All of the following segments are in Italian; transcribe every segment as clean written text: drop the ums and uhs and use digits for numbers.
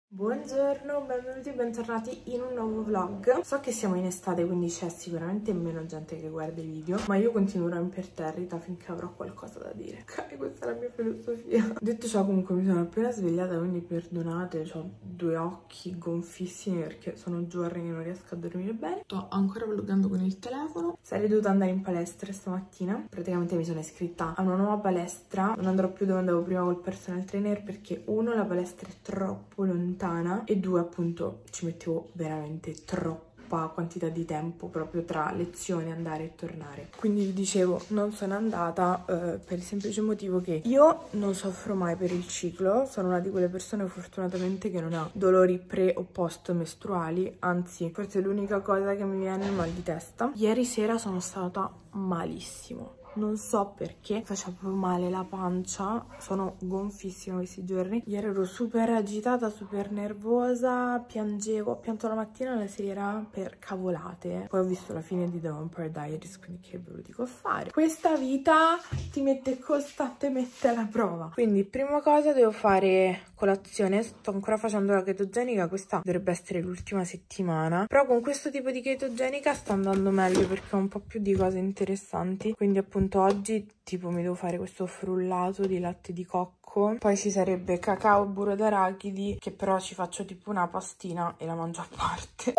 Buongiorno, benvenuti e bentornati in un nuovo vlog. So che siamo in estate, quindi c'è sicuramente meno gente che guarda i video, ma io continuerò imperterrita finché avrò qualcosa da dire. Ok, questa è la mia filosofia. Detto ciò, comunque mi sono appena svegliata, quindi perdonate, ho due occhi gonfissimi perché sono giorni che non riesco a dormire bene. Sto ancora vloggando con il telefono. Sarei dovuta andare in palestra stamattina. Praticamente mi sono iscritta a una nuova palestra. Non andrò più dove andavo prima col personal trainer perché uno, la palestra è troppo lontana, e due, appunto, ci mettevo veramente troppa quantità di tempo proprio tra lezioni, andare e tornare. Quindi vi dicevo, non sono andata per il semplice motivo che io non soffro mai per il ciclo, sono una di quelle persone fortunatamente che non ha dolori pre o post mestruali, anzi forse l'unica cosa che mi viene è il mal di testa. Ieri sera sono stata malissimo. Non so perché, faceva proprio male la pancia, sono gonfissima questi giorni. Ieri ero super agitata, super nervosa, piangevo, ho pianto la mattina e la sera per cavolate. Poi ho visto la fine di The Vampire Diaries, quindi che ve lo dico a fare. Questa vita ti mette costantemente alla prova. Quindi prima cosa devo fare colazione, sto ancora facendo la chetogenica, questa dovrebbe essere l'ultima settimana. Però con questo tipo di chetogenica sta andando meglio perché ho un po' più di cose interessanti, quindi appunto oggi tipo mi devo fare questo frullato di latte di cocco, poi ci sarebbe cacao e burro d'arachidi che però ci faccio tipo una pastina e la mangio a parte.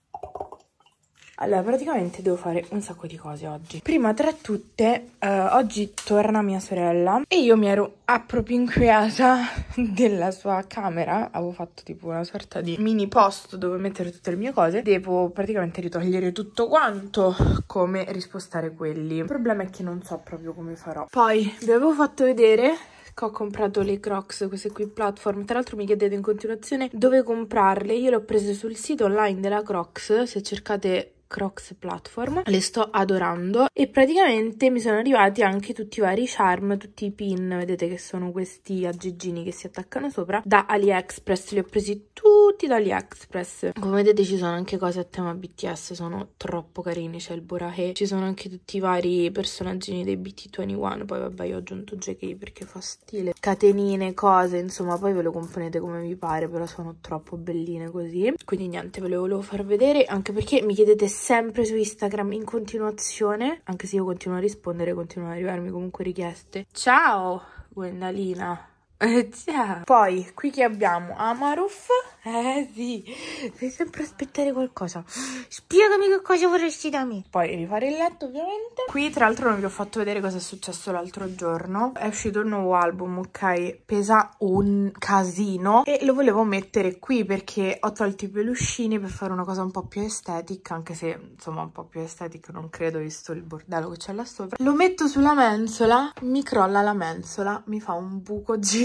Allora, praticamente devo fare un sacco di cose oggi. Prima tra tutte, oggi torna mia sorella e io mi ero appropinquiata della sua camera. Avevo fatto tipo una sorta di mini post dove mettere tutte le mie cose. Devo praticamente ritogliere tutto quanto, come rispostare quelli. Il problema è che non so proprio come farò. Poi vi avevo fatto vedere che ho comprato le Crocs, queste qui platform. Tra l'altro mi chiedete in continuazione dove comprarle. Io le ho prese sul sito online della Crocs, se cercate Crocs platform, le sto adorando e praticamente mi sono arrivati anche tutti i vari charm, tutti i pin, vedete che sono questi aggeggini che si attaccano sopra, da AliExpress. Li ho presi tutti da AliExpress. Come vedete ci sono anche cose a tema BTS, sono troppo carini, c'è il Borahe, ci sono anche tutti i vari personaggini dei BT21, poi vabbè io ho aggiunto JK perché fa stile, catenine, cose, insomma poi ve lo componete come vi pare, però sono troppo belline così. Quindi niente, ve le volevo far vedere, anche perché mi chiedete sempre su Instagram in continuazione, anche se io continuo a rispondere, continuano ad arrivarmi comunque richieste. Ciao Gwendalina. Ciao. Poi qui che abbiamo Amaruf. Sì, devi sempre aspettare qualcosa. Spiegami che cosa vorresti da me. Poi rifare il letto ovviamente. Qui tra l'altro non vi ho fatto vedere cosa è successo l'altro giorno. È uscito il nuovo album, ok? Pesa un casino e lo volevo mettere qui perché ho tolto i peluscini per fare una cosa un po' più estetica, anche se insomma un po' più estetica non credo visto il bordello che c'è là sopra. Lo metto sulla mensola, mi crolla la mensola, mi fa un buco gigante.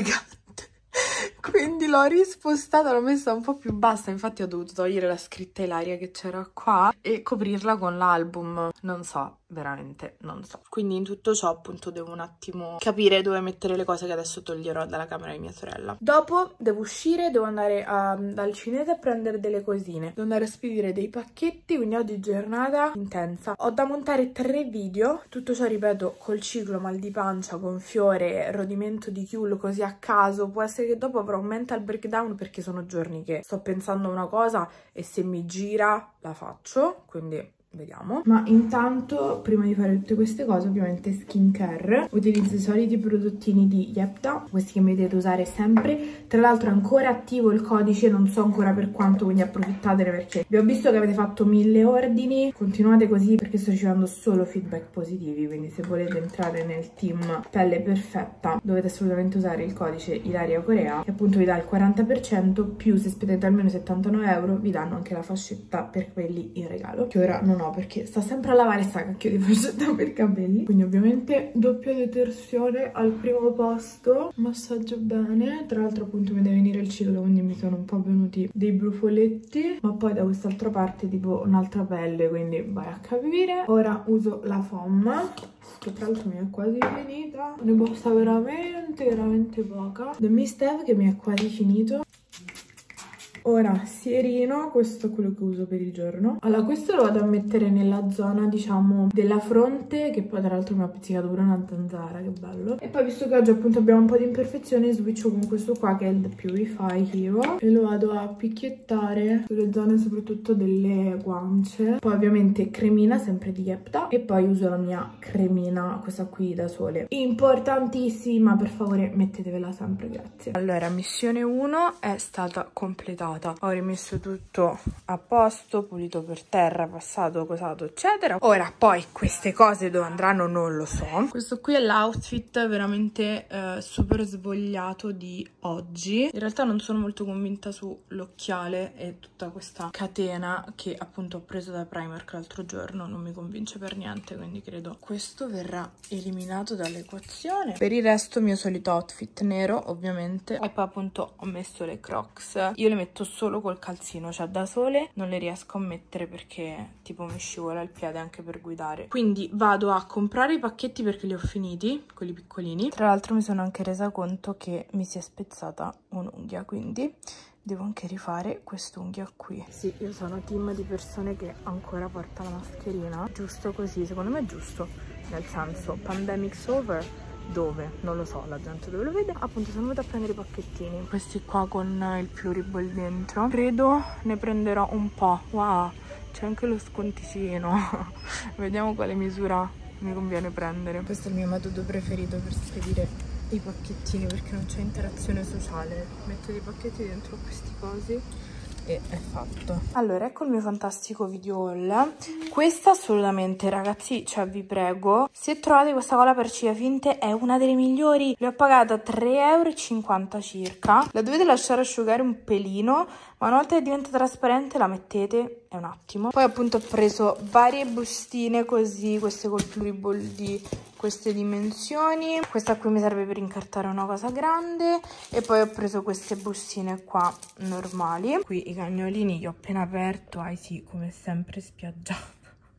Quindi l'ho rispostata, l'ho messa un po' più bassa, infatti ho dovuto togliere la scritta Ilaria che c'era qua e coprirla con l'album. Non so, veramente non so. Quindi in tutto ciò appunto devo un attimo capire dove mettere le cose che adesso toglierò dalla camera di mia sorella. Dopo devo uscire, devo andare dal cinese a prendere delle cosine, devo andare a spedire dei pacchetti, quindi oggi giornata intensa. Ho da montare 3 video, tutto ciò ripeto col ciclo, mal di pancia, gonfiore, rodimento di chiulo così a caso. Può essere che dopo avrò un mental breakdown perché sono giorni che sto pensando una cosa e se mi gira la faccio, quindi vediamo. Ma intanto, prima di fare tutte queste cose, ovviamente skincare, utilizzo i soliti prodottini di Yepta, questi che mi vedete usare sempre. Tra l'altro è ancora attivo il codice, non so ancora per quanto, quindi approfittatene perché vi ho visto che avete fatto 1000 ordini. Continuate così perché sto ricevendo solo feedback positivi, quindi se volete entrare nel team pelle perfetta dovete assolutamente usare il codice Ilaria Corea, che appunto vi dà il 40%, più se spendete almeno 79 euro vi danno anche la fascetta per capelli in regalo, che ora non ho perché sta sempre a lavare sta cacchio di fascetta per capelli. Quindi ovviamente doppia detersione al primo posto, massaggio bene. Tra l'altro appunto mi deve venire il ciclo, quindi mi sono un po' venuti dei brufoletti, ma poi da quest'altra parte tipo un'altra pelle, quindi vai a capire. Ora uso la FOM, che tra l'altro mi è quasi finita, ne basta veramente poca. The Mist Eve che mi è quasi finito. Ora sierino, questo è quello che uso per il giorno. Allora questo lo vado a mettere nella zona diciamo della fronte, che poi tra l'altro mi ha pizzicato pure una zanzara, che bello. E poi visto che oggi appunto abbiamo un po' di imperfezioni, switcho con questo qua che è il Purify Hero e lo vado a picchiettare sulle zone soprattutto delle guance. Poi ovviamente cremina sempre di Yepta e poi uso la mia cremina, questa qui da sole, importantissima, per favore mettetevela sempre, grazie. Allora missione 1 è stata completata, ho rimesso tutto a posto, pulito per terra, passato, cosato eccetera. Ora poi queste cose dove andranno non lo so. Questo qui è l'outfit veramente super svogliato di oggi. In realtà non sono molto convinta sull'occhiale e tutta questa catena che appunto ho preso da Primark l'altro giorno, non mi convince per niente, quindi credo questo verrà eliminato dall'equazione. Per il resto mio solito outfit nero ovviamente, e poi appunto ho messo le Crocs. Io le metto solo col calzino, cioè da sole non le riesco a mettere perché tipo mi scivola il piede anche per guidare. Quindi vado a comprare i pacchetti perché li ho finiti, quelli piccolini. Tra l'altro mi sono anche resa conto che mi si è spezzata un'unghia, quindi devo anche rifare quest'unghia qui. Sì, io sono team di persone che ancora porta la mascherina, giusto così, secondo me è giusto, nel senso pandemic's over. Dove? Non lo so, la gente dove lo vede. Appunto sono venuta a prendere i pacchettini, questi qua con il Pluriball dentro. Credo ne prenderò un po'. Wow, c'è anche lo sconticino. Vediamo quale misura mi conviene prendere. Questo è il mio metodo preferito per spedire i pacchettini perché non c'è interazione sociale. Metto dei pacchetti dentro questi cosi e è fatto. Allora, ecco il mio fantastico video haul. Questa assolutamente, ragazzi, cioè vi prego, se trovate questa colla per ciglia finte è una delle migliori. Le ho pagata 3,50 € circa. La dovete lasciare asciugare un pelino, ma una volta che diventa trasparente la mettete, è un attimo. Poi appunto ho preso varie bustine così, queste col Pluriball di queste dimensioni. Questa qui mi serve per incartare una cosa grande e poi ho preso queste bustine qua normali. Qui i cagnolini li ho appena aperto, sì, come sempre spiaggiato.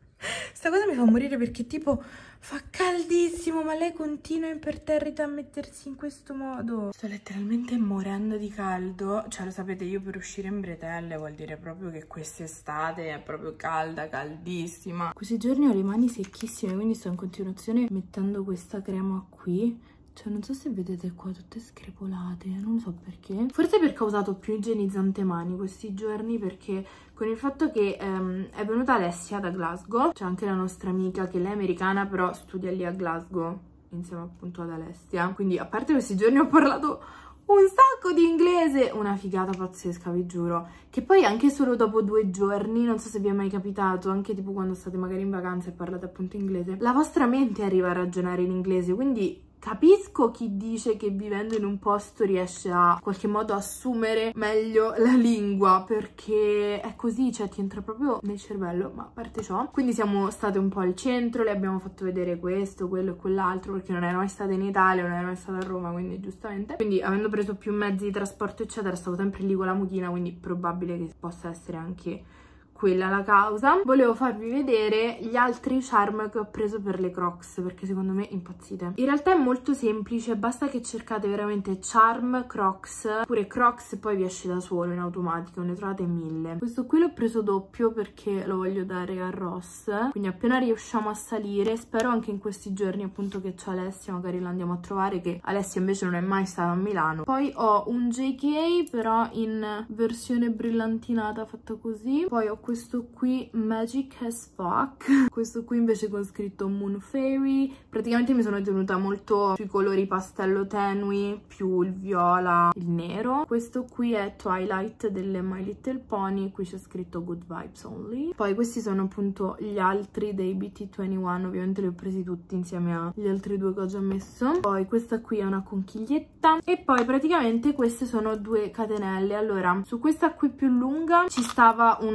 Sta cosa mi fa morire perché tipo fa caldissimo, ma lei continua imperterrita a mettersi in questo modo. Sto letteralmente morendo di caldo. Cioè lo sapete, io per uscire in bretelle vuol dire proprio che quest'estate è proprio calda, caldissima. Questi giorni ho le mani secchissime, quindi sto in continuazione mettendo questa crema qui. Cioè non so se vedete qua tutte screpolate, non lo so perché. Forse perché ho usato più igienizzante mani questi giorni, perché con il fatto che è venuta Alessia da Glasgow, c'è anche la nostra amica che lei è americana però studia lì a Glasgow insieme appunto ad Alessia. Quindi a parte questi giorni ho parlato un sacco di inglese, una figata pazzesca, vi giuro. Che poi anche solo dopo 2 giorni, non so se vi è mai capitato, anche tipo quando state magari in vacanza e parlate appunto inglese, la vostra mente arriva a ragionare in inglese, quindi capisco chi dice che vivendo in un posto riesce a in qualche modo assumere meglio la lingua, perché è così, cioè ti entra proprio nel cervello. Ma a parte ciò, quindi siamo state un po' al centro, le abbiamo fatto vedere questo, quello e quell'altro, perché non ero mai stata in Italia, non ero mai stata a Roma, quindi giustamente. Quindi avendo preso più mezzi di trasporto eccetera, stavo sempre lì con la mutina, quindi probabile che possa essere anche quella la causa. Volevo farvi vedere gli altri charm che ho preso per le Crocs, perché secondo me impazzite. In realtà è molto semplice, basta che cercate veramente charm Crocs, oppure Crocs e poi vi esce da solo in automatico, ne trovate 1000. Questo qui l'ho preso doppio perché lo voglio dare a Ross, quindi appena riusciamo a salire, spero anche in questi giorni appunto che c'è Alessia, magari la andiamo a trovare, che Alessia invece non è mai stata a Milano. Poi ho un JK però in versione brillantinata fatta così, poi ho questo qui Magic as Fuck, questo qui invece con scritto Moon Fairy. Praticamente mi sono tenuta molto sui colori pastello tenui, più il viola, il nero. Questo qui è Twilight delle My Little Pony, qui c'è scritto Good Vibes Only. Poi questi sono appunto gli altri dei BT21, ovviamente li ho presi tutti insieme agli altri 2 che ho già messo. Poi questa qui è una conchiglietta e poi praticamente queste sono 2 catenelle. Allora, su questa qui più lunga ci stava un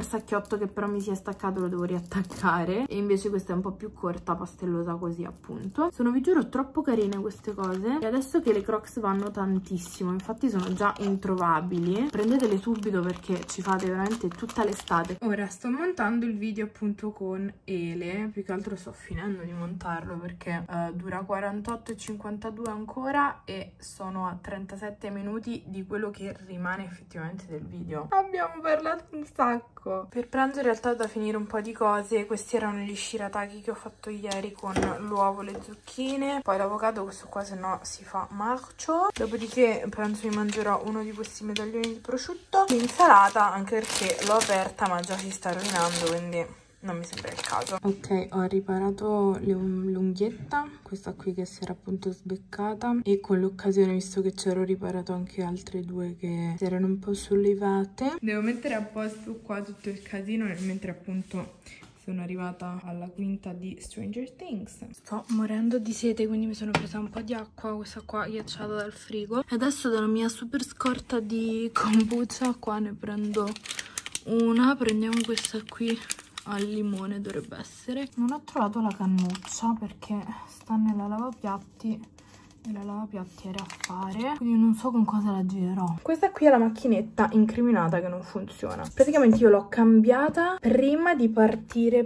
sacchiotto che però mi si è staccato, lo devo riattaccare, e invece questa è un po' più corta, pastellosa così appunto. Sono, vi giuro, troppo carine queste cose, e adesso che le Crocs vanno tantissimo, infatti sono già introvabili, prendetele subito perché ci fate veramente tutta l'estate. Ora sto montando il video appunto con Ele, più che altro sto finendo di montarlo perché dura 48,52 ancora e sono a 37 minuti di quello che rimane effettivamente del video. Abbiamo parlato un sacco. Per pranzo in realtà ho da finire un po' di cose. Questi erano gli shirataki che ho fatto ieri con l'uovo, le zucchine, poi l'avocado, questo qua se no si fa marcio. Dopodiché penso mi mangerò uno di questi medaglioni di prosciutto, l'insalata, anche perché l'ho aperta ma già si sta rovinando, quindi non mi sembra il caso. Ok, ho riparato l'unghietta, questa qui che si era appunto sbeccata, e con l'occasione, visto che c'ero, riparato anche altre due che si erano un po' sollevate. Devo mettere a posto qua tutto il casino, mentre appunto sono arrivata alla quinta di Stranger Things. Sto morendo di sete, quindi mi sono presa un po' di acqua, questa qua ghiacciata dal frigo. E adesso dalla mia super scorta di kombucha qua ne prendo una. Prendiamo questa qui al limone, dovrebbe essere. Non ho trovato la cannuccia perché sta nella lavapiatti e la lavapiatti era a fare, quindi non so con cosa la girerò. Questa qui è la macchinetta incriminata che non funziona. Praticamente io l'ho cambiata prima di partire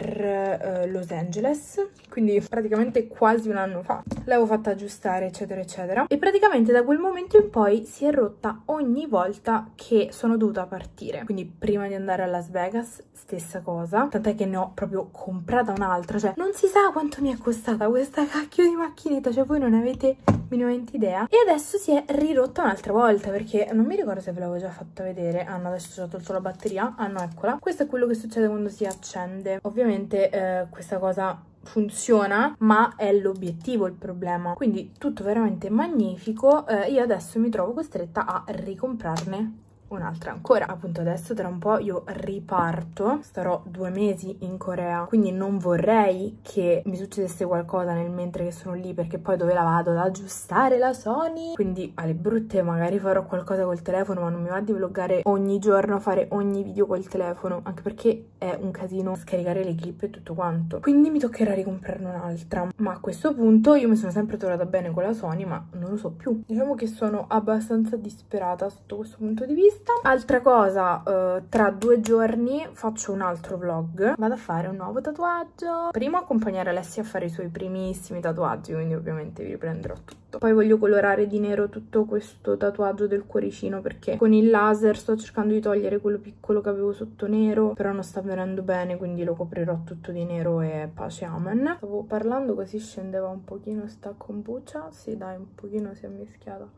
per Los Angeles, quindi praticamente quasi un anno fa. L'avevo fatta aggiustare eccetera eccetera, e praticamente da quel momento in poi si è rotta ogni volta che sono dovuta partire. Quindi prima di andare a Las Vegas stessa cosa, tant'è che ne ho proprio comprata un'altra, cioè non si sa quanto mi è costata questa cacchio di macchinetta, cioè voi non avete minimamente idea. E adesso si è rirotta un'altra volta, perché non mi ricordo se ve l'avevo già fatta vedere. Ah no, adesso ci ho tolto la batteria. Ah no, eccola. Questo è quello che succede quando si accende. Ovviamente questa cosa funziona, ma è l'obiettivo il problema, quindi tutto veramente magnifico. Io adesso mi trovo costretta a ricomprarne un'altra ancora. Appunto adesso tra un po' io riparto, starò 2 mesi in Corea, quindi non vorrei che mi succedesse qualcosa nel mentre che sono lì, perché poi dove la vado ad aggiustare la Sony? Quindi alle brutte magari farò qualcosa col telefono, ma non mi va di vloggare ogni giorno, fare ogni video col telefono, anche perché è un casino scaricare le clip e tutto quanto, quindi mi toccherà ricomprarne un'altra. Ma a questo punto io mi sono sempre trovata bene con la Sony, ma non lo so più. Diciamo che sono abbastanza disperata sotto questo punto di vista. Altra cosa, tra 2 giorni faccio un altro vlog, vado a fare un nuovo tatuaggio. Prima accompagnare Alessia a fare i suoi primissimi tatuaggi, quindi ovviamente vi riprenderò tutto. Poi voglio colorare di nero tutto questo tatuaggio del cuoricino, perché con il laser sto cercando di togliere quello piccolo che avevo sotto nero, però non sta venendo bene, quindi lo coprirò tutto di nero e pace amen. Stavo parlando così scendeva un pochino sta kombucha, sì dai, un pochino si è mischiata.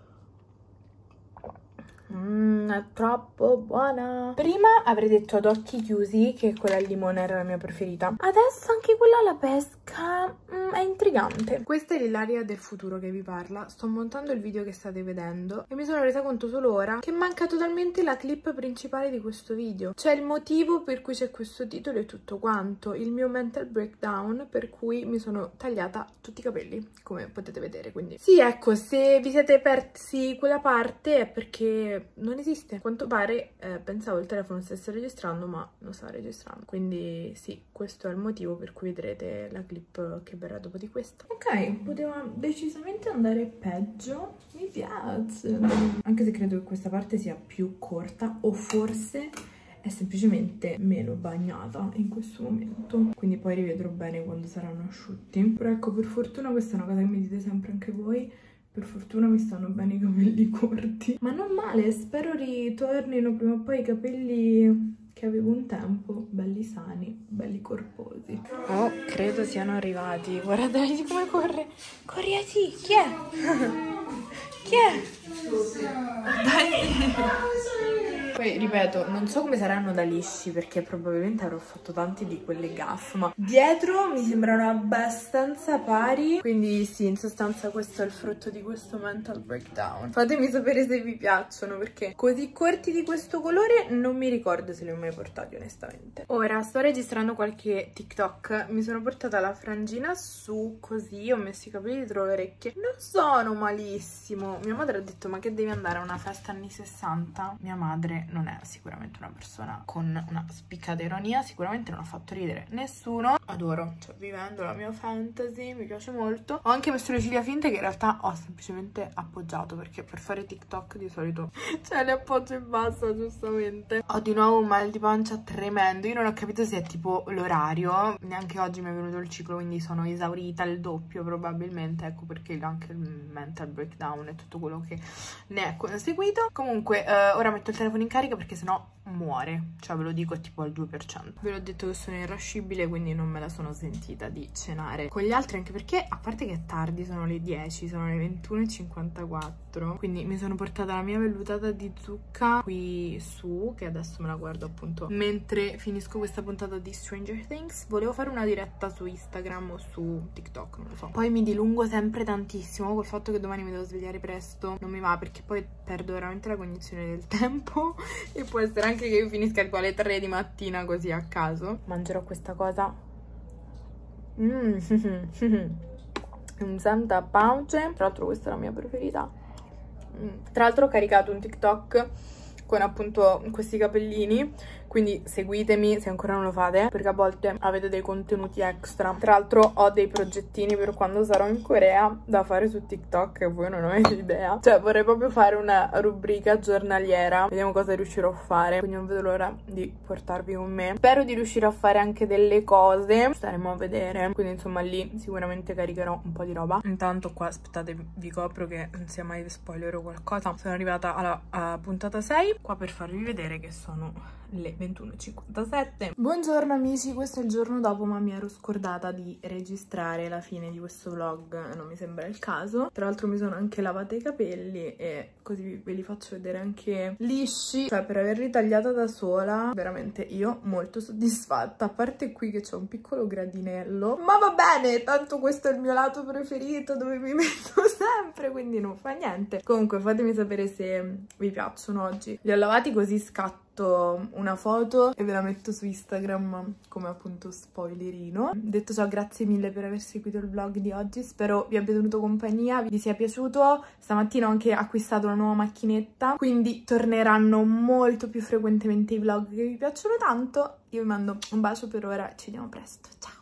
È troppo buona. Prima avrei detto ad occhi chiusi che quella al limone era la mia preferita, adesso anche quella alla pesca è intrigante. Questa è l'Ilaria del futuro che vi parla. Sto montando il video che state vedendo e mi sono resa conto solo ora che manca totalmente la clip principale di questo video, cioè il motivo per cui c'è questo titolo e tutto quanto, il mio mental breakdown per cui mi sono tagliata tutti i capelli, come potete vedere. Quindi sì, ecco, se vi siete persi quella parte è perché non esiste. A quanto pare pensavo il telefono stesse registrando, ma non sta registrando, quindi sì, questo è il motivo per cui vedrete la clip che verrà dopo di questa. Ok, poteva decisamente andare peggio, mi piace, anche se credo che questa parte sia più corta, o forse è semplicemente meno bagnata in questo momento, quindi poi rivedrò bene quando saranno asciutti. Però ecco, per fortuna, questa è una cosa che mi dite sempre anche voi, per fortuna mi stanno bene i capelli corti, ma non male. Spero ritornino prima o poi i capelli che avevo un tempo, belli sani, belli corposi. Oh, credo siano arrivati. Guardate come corre. Corriati, chi è? Chi è? Dai. Poi ripeto, non so come saranno da lisci, perché probabilmente avrò fatto tanti di quelle gaffe, ma dietro mi sembrano abbastanza pari, quindi sì, in sostanza questo è il frutto di questo mental breakdown. Fatemi sapere se vi piacciono, perché così corti di questo colore non mi ricordo se li ho mai portati onestamente. Ora sto registrando qualche TikTok, mi sono portata la frangina su così, ho messo i capelli dietro le orecchie, non sono malissimo. Mia madre ha detto: ma che devi andare a una festa anni 60? Mia madre non è sicuramente una persona con una spiccata ironia, sicuramente non ha fatto ridere nessuno. Adoro, cioè vivendo la mia fantasy, mi piace molto. Ho anche messo le ciglia finte che in realtà ho semplicemente appoggiato, perché per fare TikTok di solito cioè le appoggio in basso, giustamente. Ho di nuovo un mal di pancia tremendo, io non ho capito se è tipo l'orario, neanche oggi mi è venuto il ciclo, quindi sono esaurita il doppio probabilmente, ecco perché anche il mental breakdown e tutto quello che ne è conseguito. Comunque ora metto il telefono in carica perché sennò muore, cioè ve lo dico, è tipo al 2%. Ve l'ho detto che sono irascibile, quindi non me la sono sentita di cenare con gli altri, anche perché a parte che è tardi, sono le 10, sono le 21:54, quindi mi sono portata la mia vellutata di zucca qui su, che adesso me la guardo appunto mentre finisco questa puntata di Stranger Things. Volevo fare una diretta su Instagram o su TikTok, non lo so. Poi mi dilungo sempre tantissimo col fatto che domani mi devo svegliare presto, non mi va, perché poi perdo veramente la cognizione del tempo e può essere anche che io finisca tipo alle 3 di mattina così a caso. Mangerò questa cosa un Santa Pauce, tra l'altro questa è la mia preferita. Tra l'altro ho caricato un TikTok con appunto questi capellini, quindi seguitemi se ancora non lo fate, perché a volte avete dei contenuti extra. Tra l'altro ho dei progettini per quando sarò in Corea da fare su TikTok e voi non avete idea. Cioè vorrei proprio fare una rubrica giornaliera, vediamo cosa riuscirò a fare, quindi non vedo l'ora di portarvi con me. Spero di riuscire a fare anche delle cose, staremo a vedere, quindi insomma lì sicuramente caricherò un po' di roba. Intanto qua aspettate, vi copro che non sia mai spoiler o qualcosa. Sono arrivata alla puntata 6 qua per farvi vedere che sono le 21:57. Buongiorno amici, questo è il giorno dopo, ma mi ero scordata di registrare la fine di questo vlog, non mi sembra il caso. Tra l'altro mi sono anche lavata i capelli e così ve li faccio vedere anche lisci, cioè per averli tagliata da sola veramente io molto soddisfatta, a parte qui che c'è un piccolo gradinello, ma va bene, tanto questo è il mio lato preferito dove mi metto sempre, quindi non fa niente. Comunque fatemi sapere se vi piacciono oggi. Li ho lavati così scatto una foto e ve la metto su Instagram come appunto spoilerino. Detto ciò, grazie mille per aver seguito il vlog di oggi, spero vi abbia tenuto compagnia, vi sia piaciuto. Stamattina ho anche acquistato una nuova macchinetta, quindi torneranno molto più frequentemente i vlog che vi piacciono tanto. Io vi mando un bacio per ora, ci vediamo presto, ciao!